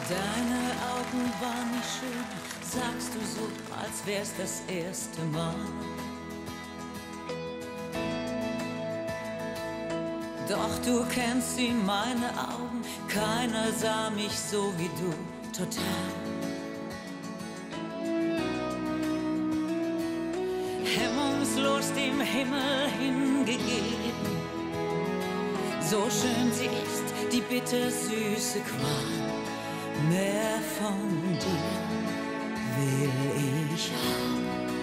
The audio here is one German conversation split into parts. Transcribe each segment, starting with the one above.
Deine Augen waren nicht schön, sagst du so, als wär's das erste Mal. Doch du kennst sie, meine Augen, keiner sah mich so wie du, total. Hemmungslos dem Himmel hingegeben, so schön sie ist, die bittersüße Qual. Mehr von dir will ich haben.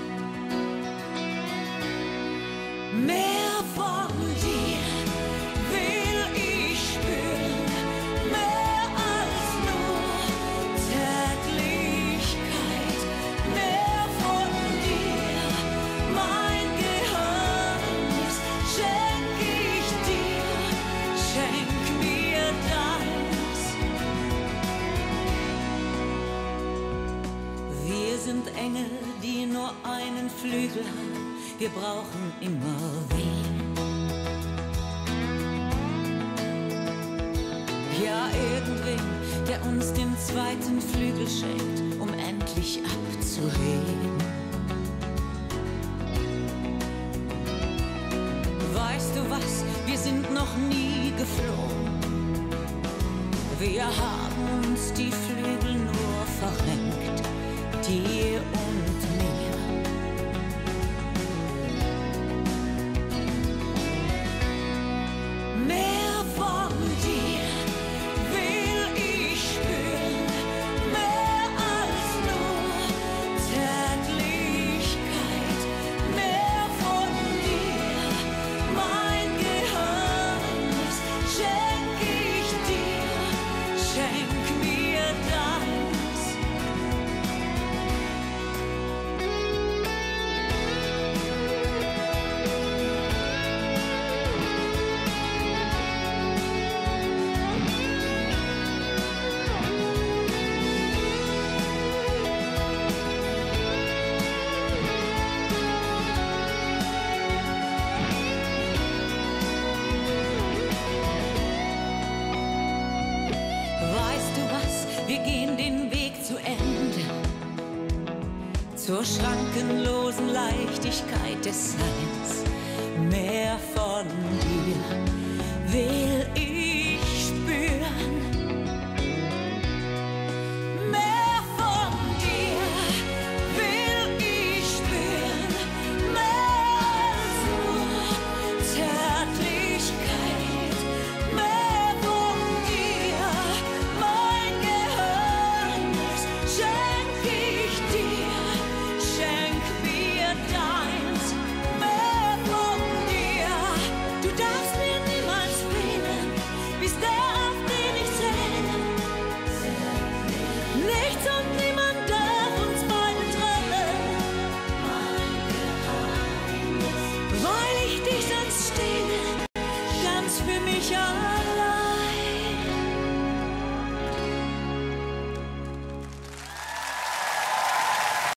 Mehr von dir will ich spüren. Mehr als nur Zärtlichkeit. Mehr von dir, mein Geheimnis schenk ich dir. Schenk mir deins. Wir sind Engel, die nur einen Flügel haben. Wir brauchen immer wen. Ja, irgendwen, der uns den zweiten Flügel schenkt, um endlich abzuheben. Weißt du was, wir sind noch nie geflogen. Wir haben uns die Flügel nur verrenkt, dir und mir. Mehr von dir will ich spüren, mehr als nur Zärtlichkeit. Mehr von dir, mein Geheimnis schenk ich dir, schenk mir deins. Weißt du was, wir gehen den Weg zu Ende, zur schrankenlosen Leichtigkeit des Seins. Mehr von dir will ich.